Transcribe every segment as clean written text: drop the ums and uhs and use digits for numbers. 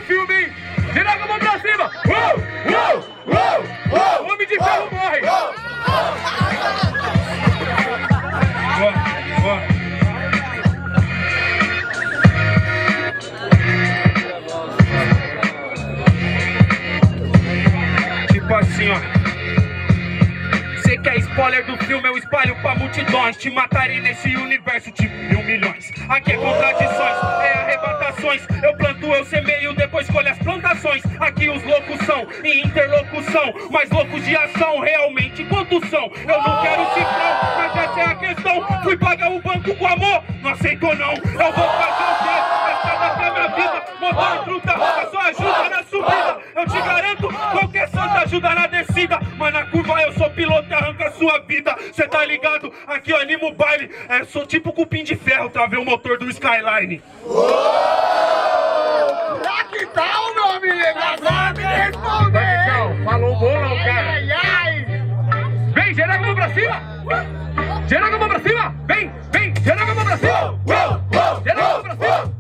filme, hein? Geral com a mão pra cima. O Homem de Ferro morre. Tipo assim, ó. Você quer spoiler do filme, eu espalho pra multidões. Te matarei nesse universo de 1.000 milhões. Aqui é contradições, é arrebatações. Eu planto, eu semeio, depois colho as plantações. Aqui os loucos são em interlocução, mas loucos de ação, realmente quantos são? Eu não quero cifrão, mas essa é a questão. Fui pagar o banco com amor, não aceitou não. Eu vou fazer o quê? Essa daqui é minha vida. Motor truta, eu só ajuda na subida. Eu te garanto, qualquer santa ajuda na descida. Mas na curva eu sou piloto e arranca a sua vida. Cê tá ligado? Aqui eu animo o baile. É, sou tipo cupim de ferro, travei o motor do Skyline. Que tal, meu amigo? Agora me responder! Falou bolão, cara. Ai, ai! Vem, geral com a mão pra cima! Geral com a mão pra cima! Vem, geral com a mão pra cima! Geral com a mão pra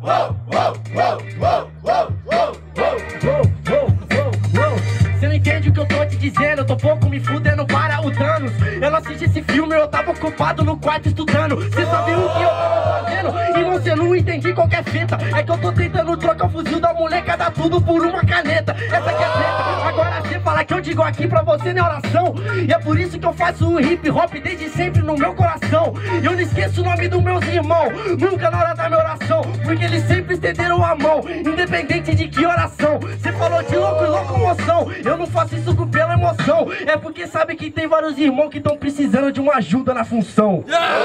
cima! Cê não entende o que eu tô te dizendo, eu tô pouco me fudendo para o Thanos. Eu não assisti esse filme, eu tava ocupado no quarto estudando. Cê sabe o que eu tava fazendo? E você não entendi qualquer fita. É que eu tô tentando trocar o fuzil da molecada tudo por uma caneta. Essa que é a treta. Agora cê fala que eu digo aqui pra você na oração. E é por isso que eu faço o hip hop desde sempre no meu coração. E eu não esqueço o nome dos meus irmãos, nunca na hora da minha oração, porque eles sempre estenderam a mão, independente de que oração. Cê falou de louco e locomoção, eu não faço isso pela emoção. É porque sabe que tem vários irmãos que estão precisando de uma ajuda na função.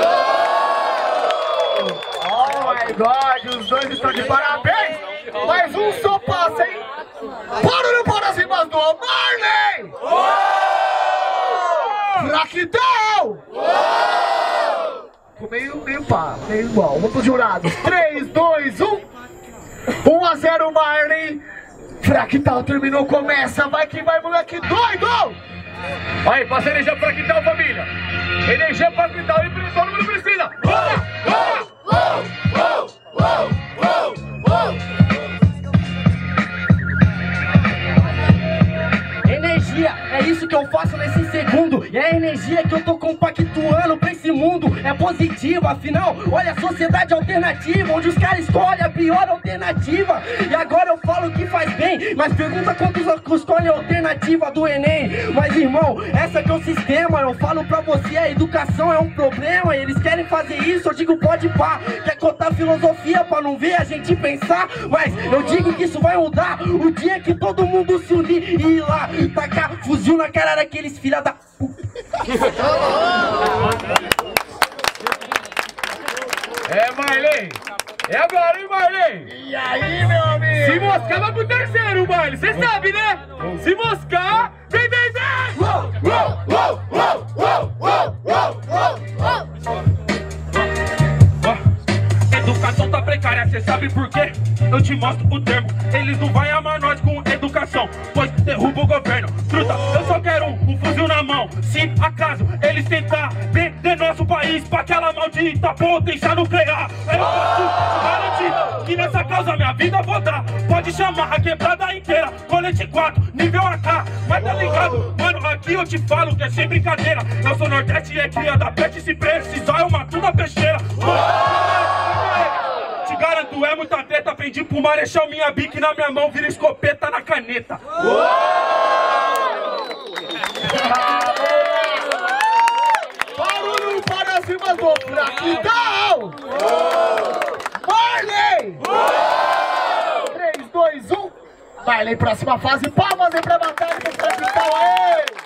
Oh my God, os dois estão de parabéns! Mais um só passa, hein? Barulho para as rimas do Marley! Fractal! Ficou meio pá, meio igual. Vamos pros jurados. 3, 2, 1. 1-0 Marley. Fractal terminou, começa. Vai que vai, moleque doido! Aí, passa energia pra Fractal, família. Energia pra Fractal e todo mundo precisa. Energia, é isso que eu faço nesse segundo. E a energia que eu tô compactuando pra esse mundo é positiva. Afinal, olha a sociedade alternativa, onde os caras escolhem a pior alternativa. E agora eu falo que faz bem, mas pergunta quantos escolhem a alternativa do Enem. Mas irmão, essa que é o sistema. Eu falo pra você, a educação é um problema. Eles querem fazer isso, eu digo pode pá. Quer contar filosofia pra não ver a gente pensar. Mas eu digo que isso vai mudar o dia que todo mundo se unir e ir lá tacar fuzil na cara daqueles filha da puta. É, Marley. É agora, hein, Marley? E aí, meu amigo? Se moscar, vai pro terceiro, Marley. Cê sabe, né? Se moscar, vem, vem, vem! Educação tá precária, cê sabe por quê? Eu te mostro o termo. Eles não vão amar nós com educação, pois derruba o governo. Truta, eu só quero um fuzil na mão. Se acaso eles tentar vender nosso país pra aquela maldita potência nuclear, eu posso garantir que nessa causa minha vida vou dar. Pode chamar a quebrada inteira, colete 4, nível AK. Mas tá ligado, mano, aqui eu te falo que é sem brincadeira. Eu sou Nordeste e é cria da pet, se precisar eu mato na peixeira. Te garanto, é muita treta. Pendi pro Marechal minha bique na minha mão, vira escopeta na caneta. Barulho para cima do Fractal! Marley! 3, 2, 1. Marley, próxima fase. Palmas aí pra batalha do Fractal. Aê!